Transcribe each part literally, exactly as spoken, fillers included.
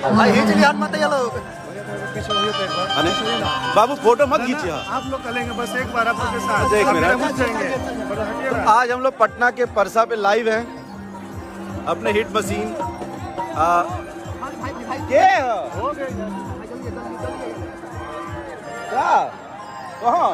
भाई ये चलिए हाथ मत चलो। अरे बाबू फोटो मत खींचिए आप लोग करेंगे बस एक बार आप लोग के साथ एक मिनट जाएंगे। तो आज हम लोग पटना के परसा पे लाइव हैं अपने हिट मशीन आ, के क्या कहाँ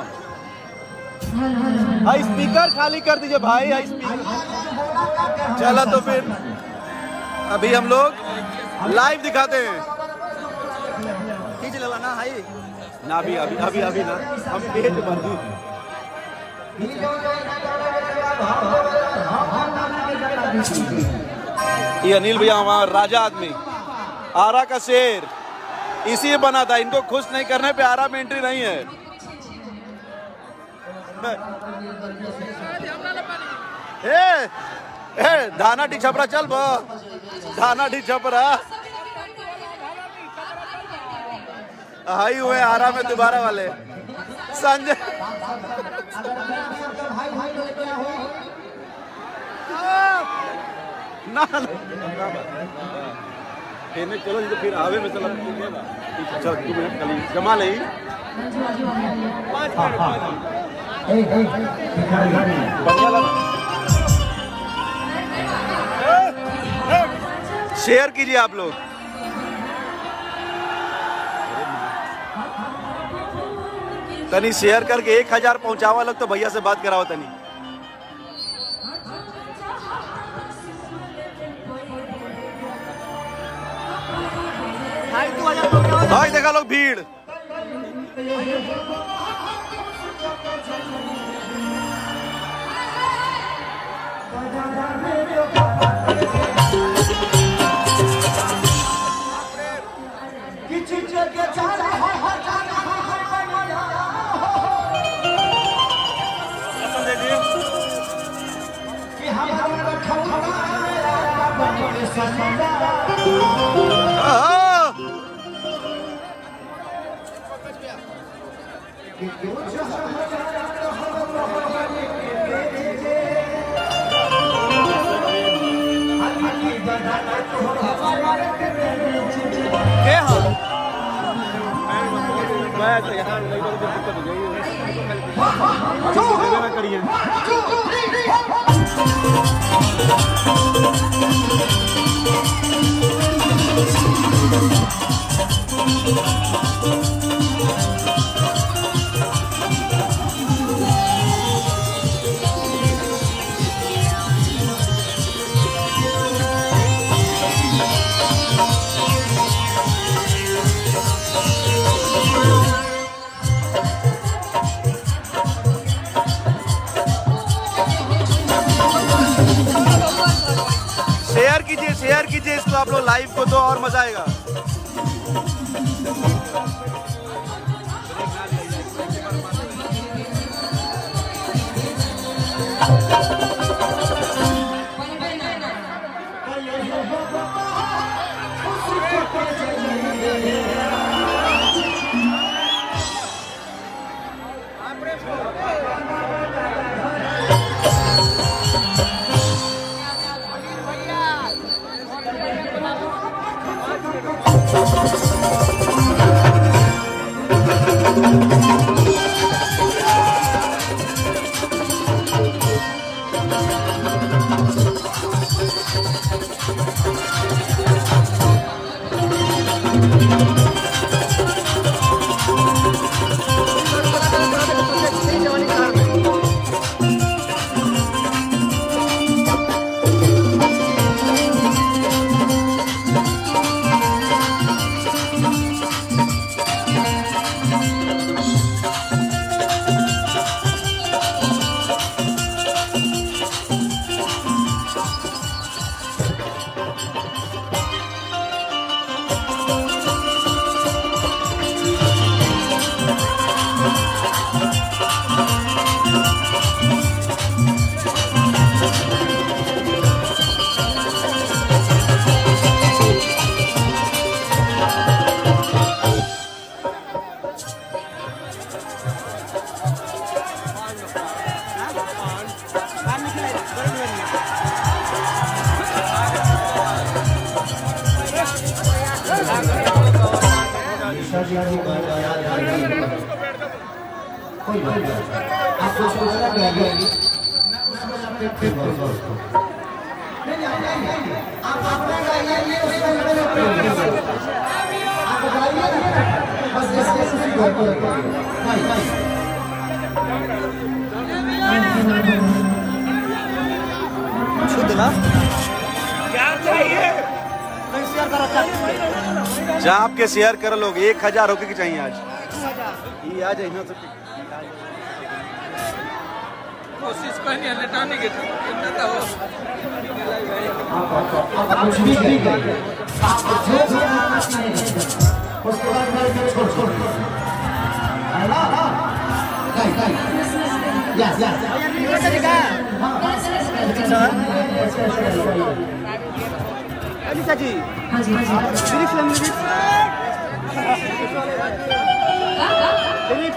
हाई स्पीकर खाली कर दीजिए भाई। हाई स्पीकर चला तो फिर अभी हम लोग लाइव दिखाते हैं। खींच लेला ना भाई ना अभी अभी अभी अभी ना हम पेट भर दी। ये अनिल भैया हमारा राजा आदमी आरा का शेर इसी बना था। इनको खुश नहीं करने पे आरा में एंट्री नहीं है। ए, ए, धाना डी छपरा चल बा धाना डी छपरा हाई हुए आरा में दोबारा वाले संजय ना चलो तो फिर आवे में चलो चल तू मिनट कल जमा नहीं शेयर कीजिए आप लोग। तनी शेयर करके एक हजार पहुंचावा लोग तो भैया से बात कराओ तनी। भाई देखा लोग भीड़ करिए शेयर कीजिए शेयर कीजिए इसको आप लोग लाइव को तो और मजा आएगा। आपको सोचना चाहिए आप अपना गाइए उसमें आप गाइए बस ऐसे ऐसे घर पर शुद्ध ना क्या चाहिए? चाप के शेयर कर लोग एक हजार होके की चाहिए आज ये आ जाए ना तो कोशिश करनी है लेटाने की कुछ भी करिए आप जो भी उसके बाद घर में छोड़ छोड़ है ना guys guys yes yes Anita ji हाँ जी हाँ जी लिरिक्स लिरिक्स लिरिक्स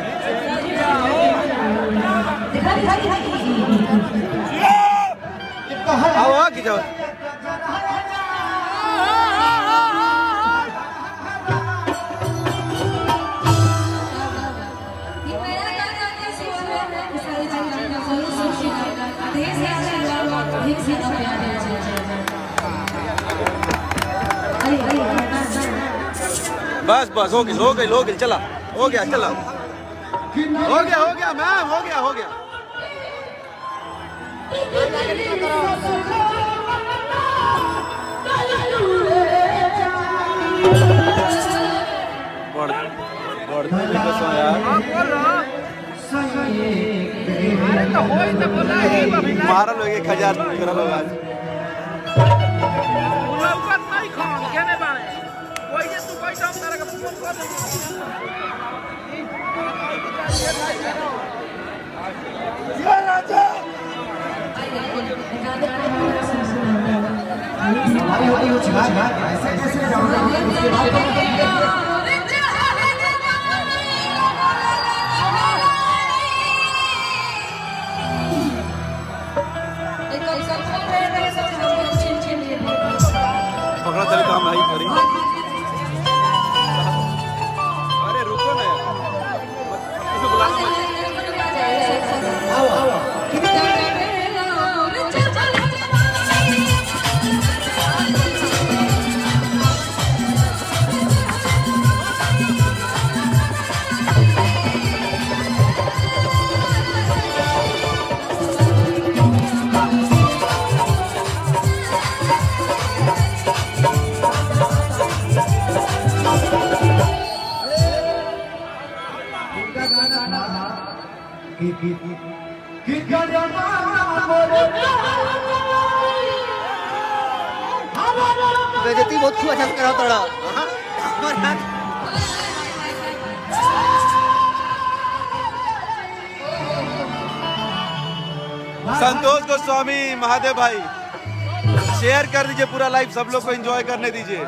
दिखा दिखा दिखा आओ आ की जाओ बस बस हो गई हो गई हो गई चला हो गया चला हो गया हो गया मैम हो गया हो गया बढ़ बढ़ बस यार मारा लोग एक हजार करा लोग आज पकड़ा चले काम आई करी अरे रुको ना आओ आओ बेइज्जती बहुत खूब अच्छा करा तड़ा संतोष गोस्वामी महादेव भाई शेयर कर दीजिए पूरा लाइव सब लोग को एंजॉय करने दीजिए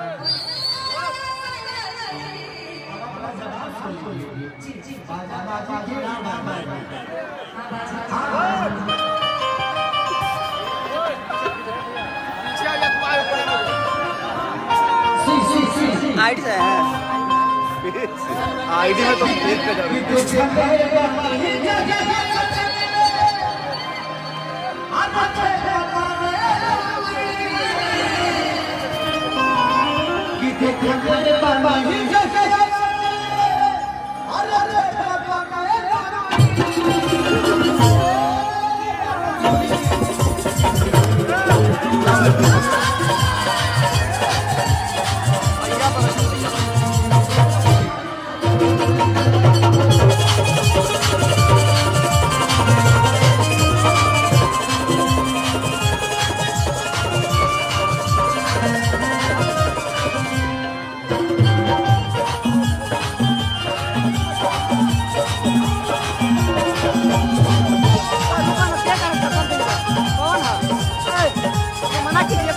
आईडी से है आईडी में तो एक पे मना की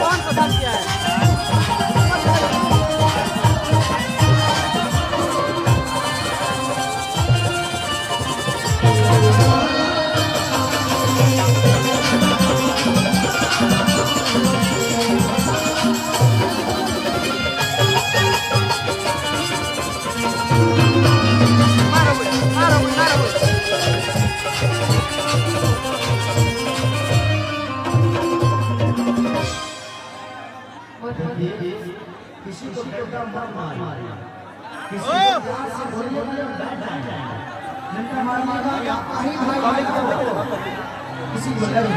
किसी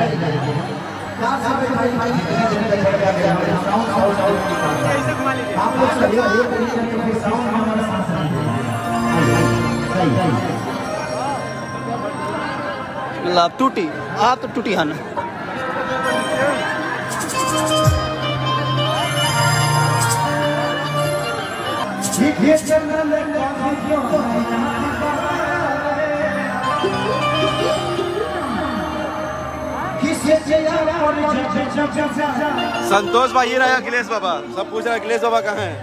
भाई भाई आप लोग साउंड हमारे साथ लाभ टूटी आप तो टूटी हन संतोष भाई ये रहा अखिलेश बाबा। सब पूछ रहे अखिलेश बाबा कहाँ हैं?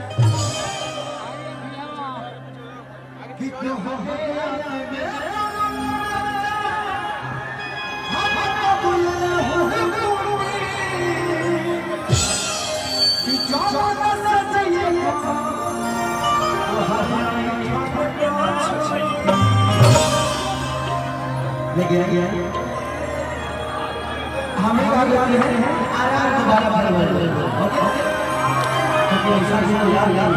हमें क्या याद है आराम दोबारा बार बार ओके ओके ऐसा ही याद याद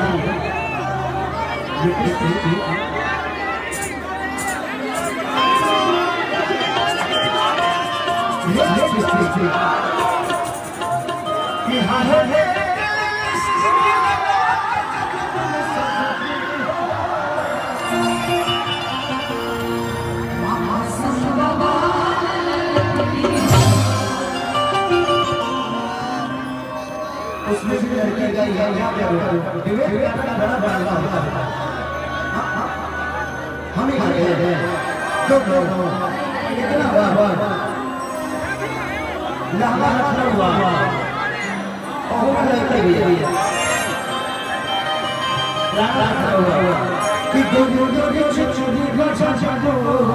ये हाँ है उसमें भी लड़की का यहाँ पे विवेक का बड़ा बड़ा होता है हम ही करते हैं तो कितना बार बार लहरा रखना हुआ और वो लड़की भी है लहरा रखना हुआ कि दो दो दो दो छोटी छोटी छोटी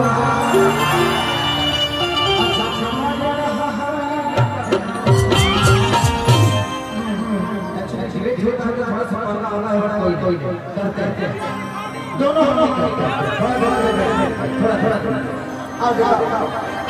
दोनों थोड़ा थोड़ा थोड़ा आओ आओ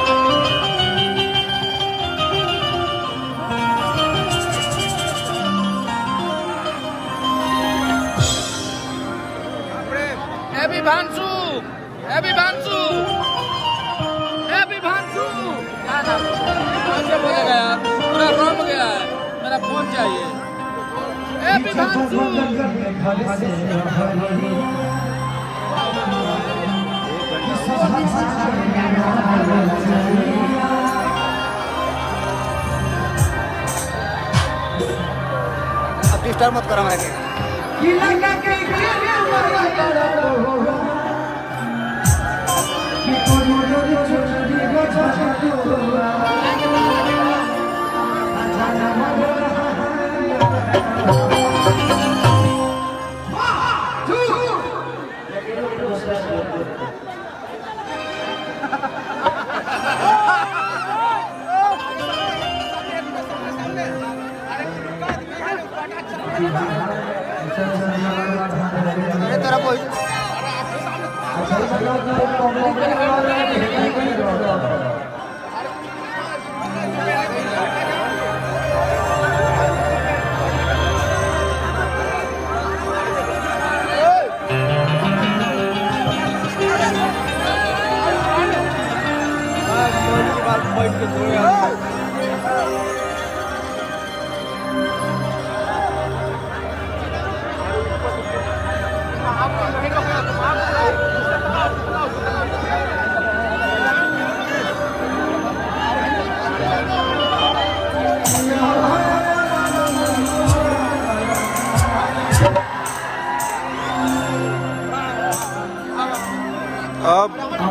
हैप्पी भांसू हैप्पी भांसू हैप्पी भांसू कैसे बोलेगा यार पूरा रम गया है मेरा फोन चाहिए हैप्पी भांसू अब डिस्टर्ब मत करो हमारे तेरा कोई अब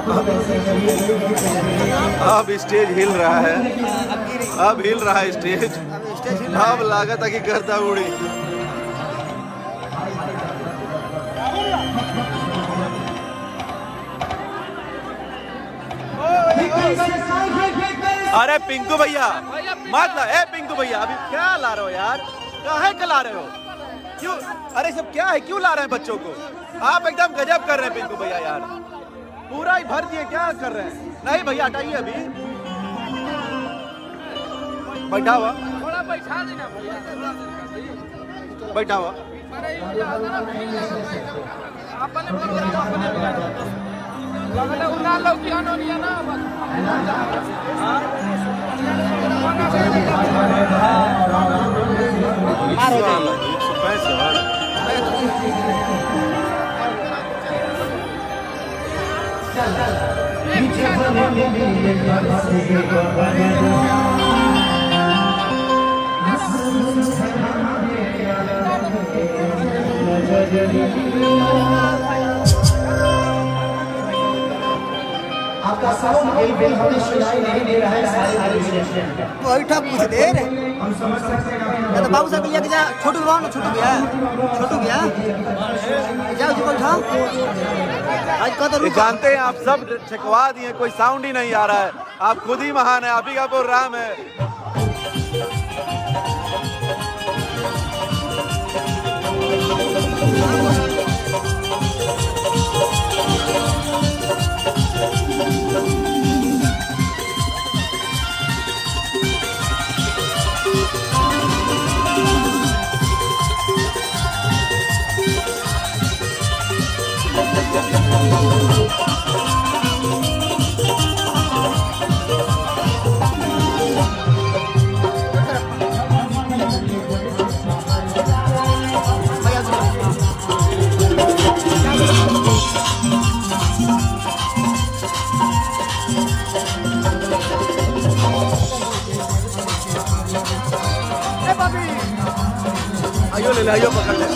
अब स्टेज हिल रहा है, अब हिल रहा है स्टेज। अब लागत है कि गर्दा उड़ी। अरे पिंकू भैया मत ला, ए पिंकू भैया अभी क्या ला रहे हो यार, काहे का ला रहे हो, क्यों? अरे सब क्या है, क्यों ला रहे हैं बच्चों को? आप एकदम गजब कर रहे हैं पिंकू भैया यार, पूरा ही भर दिए, क्या कर रहे हैं? नहीं भैया हटाइए, अभी बैठा हुआ, थोड़ा बैठा देना भैया, बैठा हुआ अपने प्रोग्राम अपने लगले उना लोग की अनोनिया ना मारो आपका साउंड बिल्कुल हमें सुनाई नहीं दे रहा है सारे वही ठप पूछ दे रे हम समझ सकते हैं तो बाबू साहब लिया जा छोटू बाबू ना छोटू गया छोटू गया जाओ जी बोल था आज कदर ये जानते हैं आप सब छकवा दिए, कोई साउंड ही नहीं आ रहा है। आप खुद ही महान है, आप ही का प्रोग्राम है। आइयो ले ले, आइयो पकड़ ले।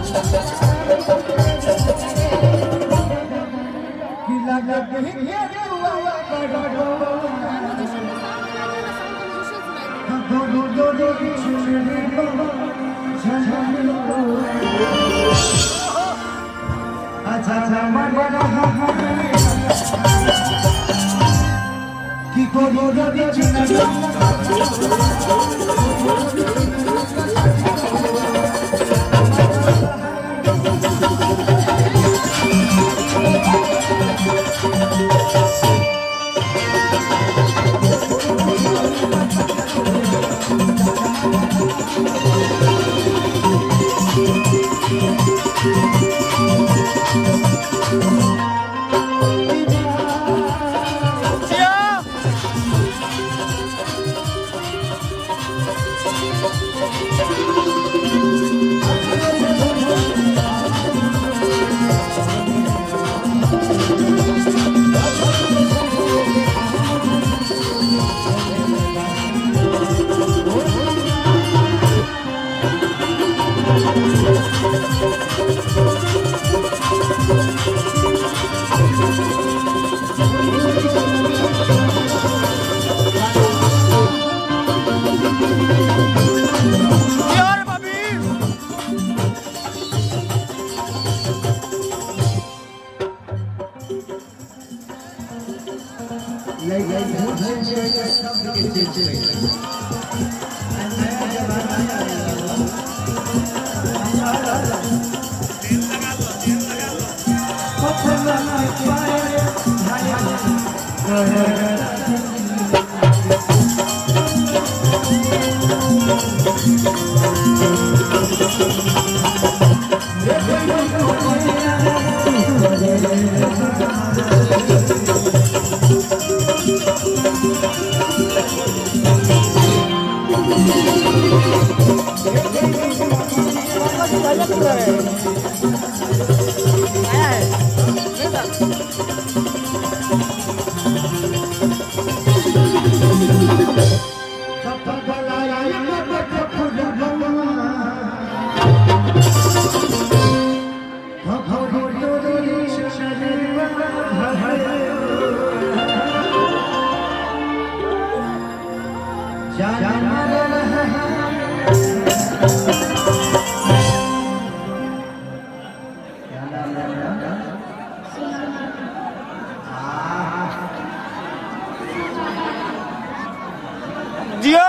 जियो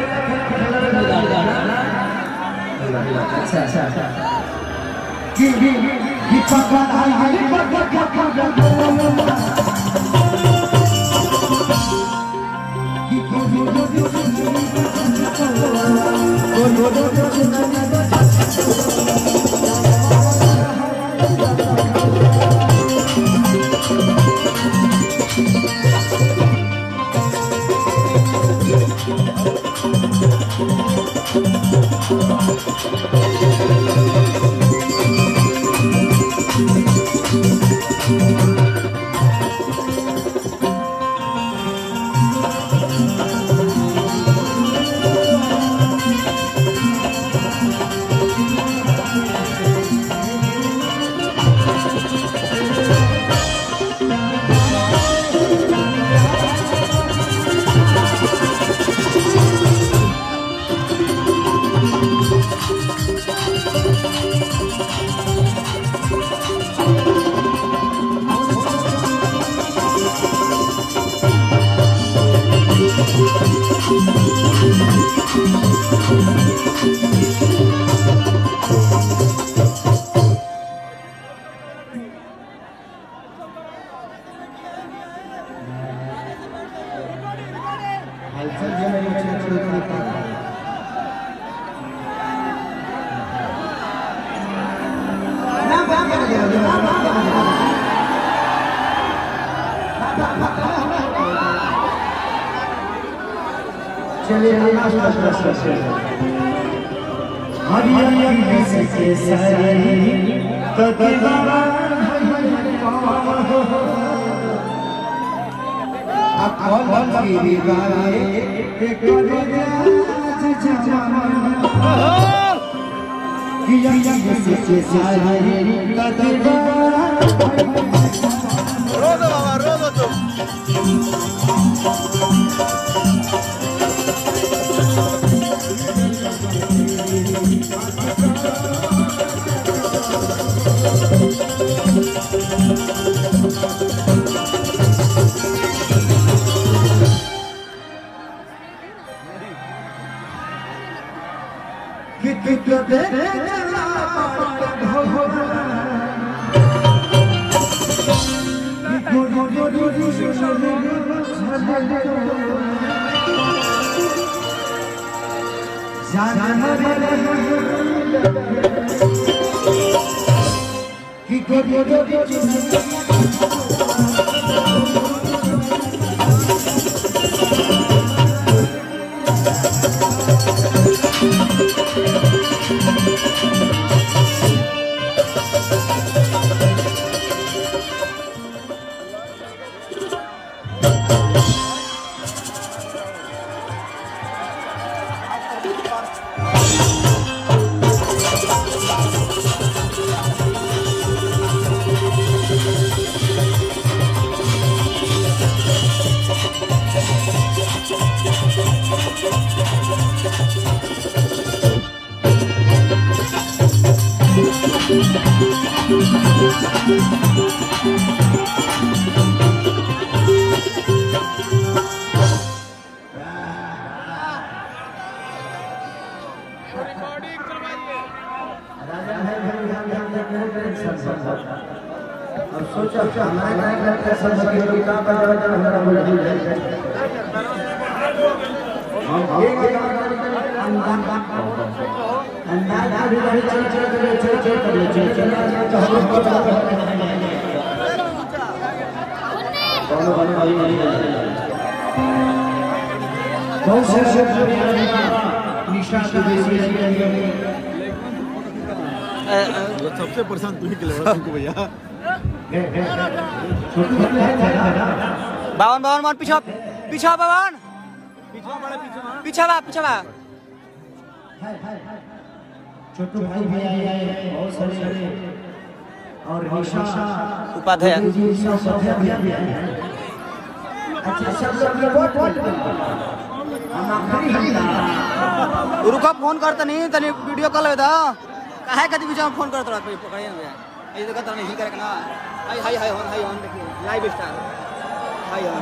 अच्छा अच्छा रोदो बाबा रोदो तुम सबसे परेशान तू ही के भैया बावन बावन मान पीछा पीछा बावन पीछा बा पीछा बा छोटू भाई भी आए बहुत सारे और निशा उपाध्याय अच्छा सब लोग ये वोट वोट हम आखिरी हम रुका फोन करता नहीं तनी वीडियो कॉल होता काहे कदी बीच में फोन करत रहा कोई पकड़िए ना ये देखा तो नहीं करे ना hi hi hi on hi on देखिए लाइव स्टार हाय ऑन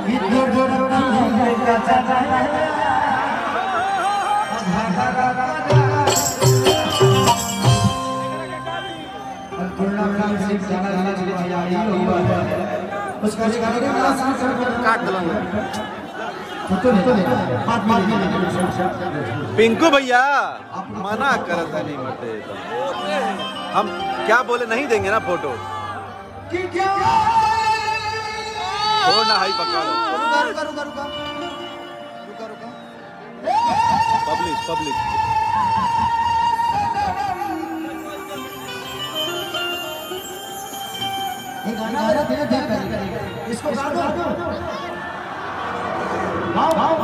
उसका गाड़ी में आसान से काट दलो फोटो ले बात बात पिंकू भैया मना करता नहीं मते हम क्या बोले नहीं देंगे ना फोटो ना हाई पकड़ रुका रुका रुका रुका रुका रुका पब्लिक पब्लिक ये गाना मेरा दिल दिल करेगा इसको गा दो वाओ वाओ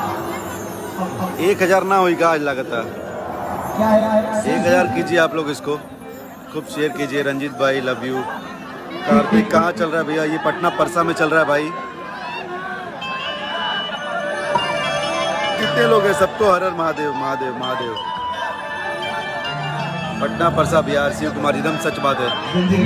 एक हजार ना होगा आज लगता क्या है एक हजार कीजिए आप लोग इसको खूब शेयर कीजिए। रंजीत भाई लव यू। कार्तिक कहाँ चल रहा है भैया? ये पटना परसा में चल रहा है भाई। कितने लोग हैं? सबको हर हर महादेव महादेव महादेव। पटना परसा बिहार शिव कुमार एकदम सच बात है।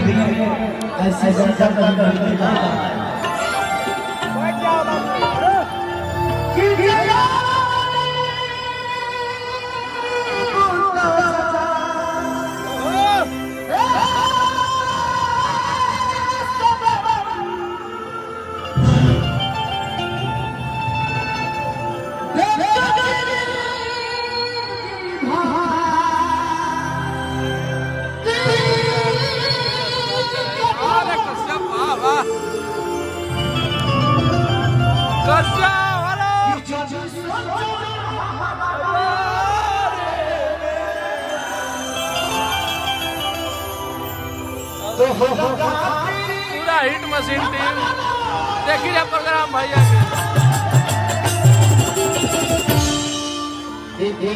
पूरा हिट मशीन टीम देखिए प्रोग्राम भैया के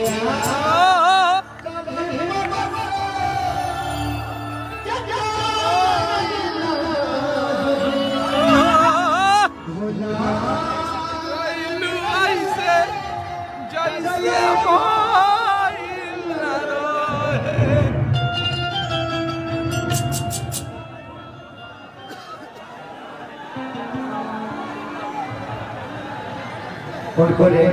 उनको ले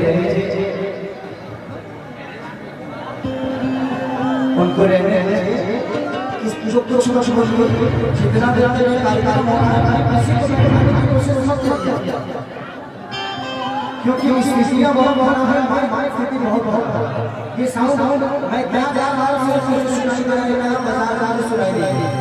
उनको रहने जो कुछ कुछ जितना देर तक कार्यक्रम हो रहा है किसी को बिठाने की कोशिश मत करिए क्योंकि इस स्थितियां बहुत बड़ा है। माइक माइक स्थिति बहुत बहुत ये साउंड मैं क्या जा रहा हूं सिर्फ सुनाई दे रहा है। मैं बाजार जा रहा सुनाई दे रही है।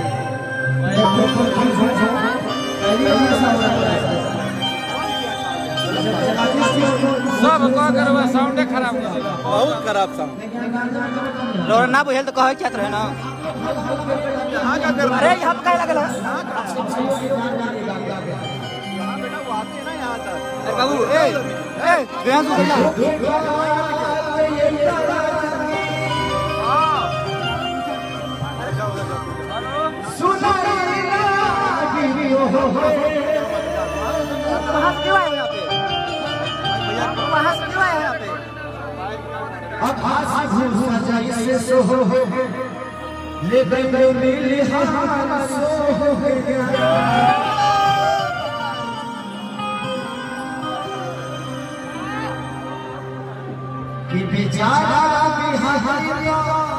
सब का करवा साउंड खराब बहुत खराब साउंड। लोग ना बुझल तो कहे क्या रहे ना अरे यहाँ पे क्या लगे बाबू ए ए गया तू भैया सुना कहाँ से क्यों आए यहाँ पे? कहाँ से क्यों आए यहाँ पे? अब हाथ घूम जाए से सो हो ले बंदे मिली हमारा सो हो गया कि बेचारा बिहारिया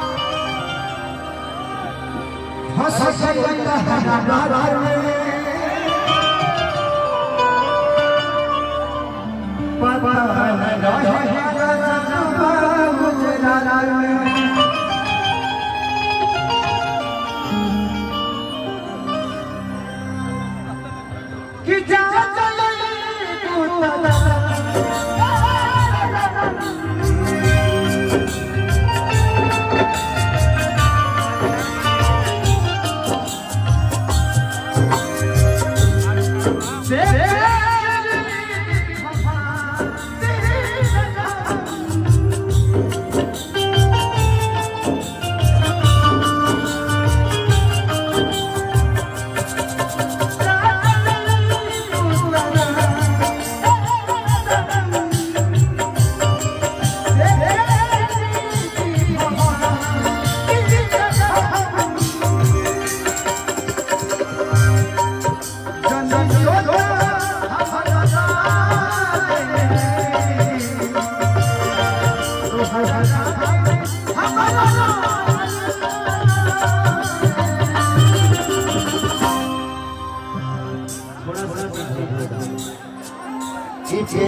हंस सकता है बाजार में पता कि जा चले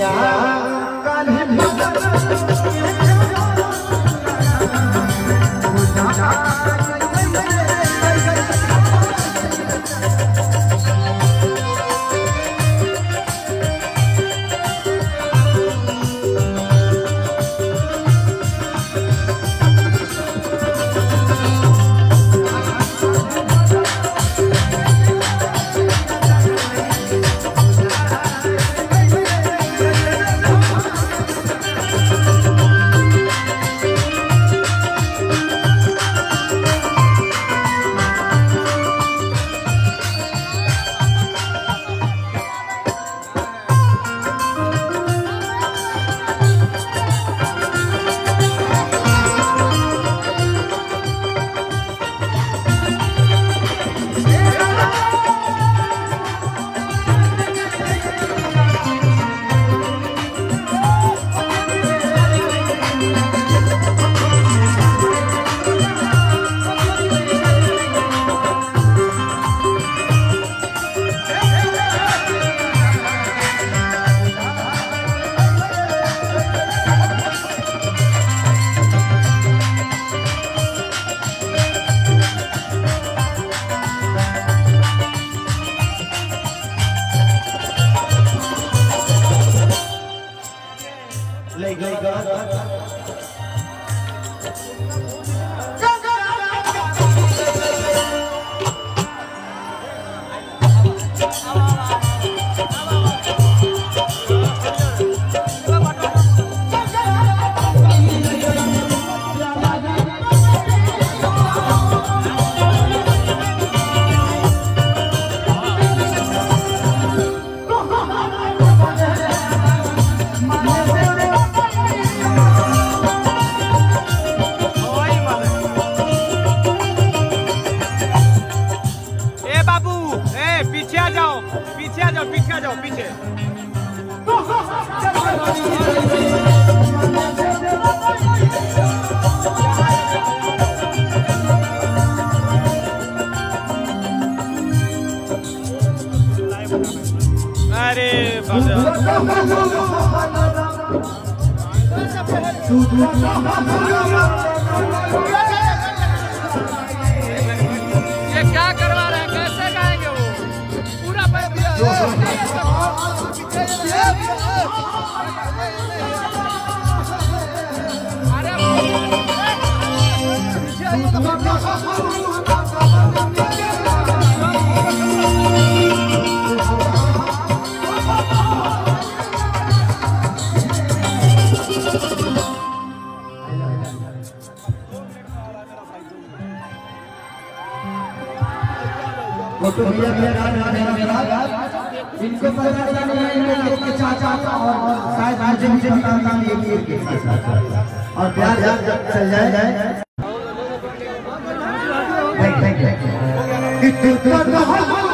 पिया ले गई पीछे आ जाओ पीछे आ जाओ पीछे आ जाओ पीछे अरे ये क्या करवा रहे हैं कैसे गाएंगे वो पूरा फोटो भैया भैया इनको पता नहीं है इनके चाचा और शायद मुझे मुझे भी काम काम ये ये और प्यार जब चल जाए थैंक यू